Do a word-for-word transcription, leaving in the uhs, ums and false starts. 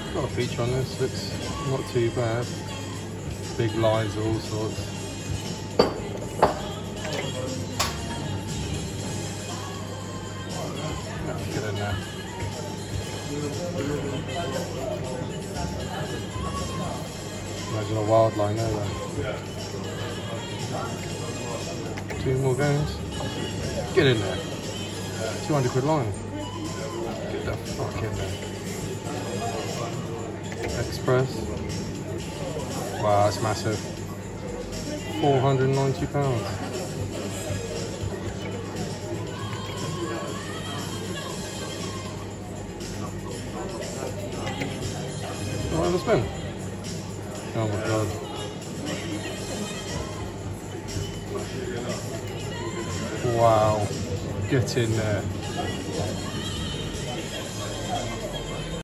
Got a feature on this, looks not too bad. Big lines of all sorts. Let's get in there. Imagine a wild line there though. Two more games. Get in there. two hundred quid line. Get the fuck in there. Express. Wow, that's massive. four hundred and ninety pounds. Oh, have a spin. Oh my god. Wow. Get in there.